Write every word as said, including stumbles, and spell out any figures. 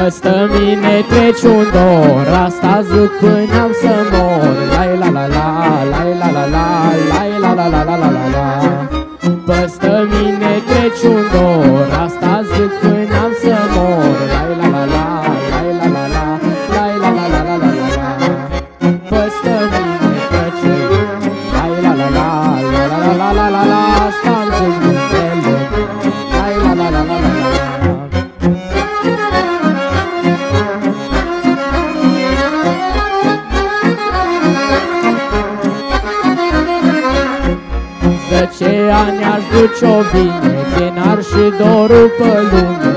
Păstă mine treci un dor, asta zic până am să mor. Lai la la la, lai la la la, lai la la la la la la la. Păstă mine treci un dor, asta zic până am să mor. Lai la la la, lai la la la, lai la la la la la la. Păstă mine treci un dor, lai la la la, la la la la la la. Asta-mi zic numele, lai la la la la la la. Zece ani aș duce-o bine, din ar și dorul pe lume.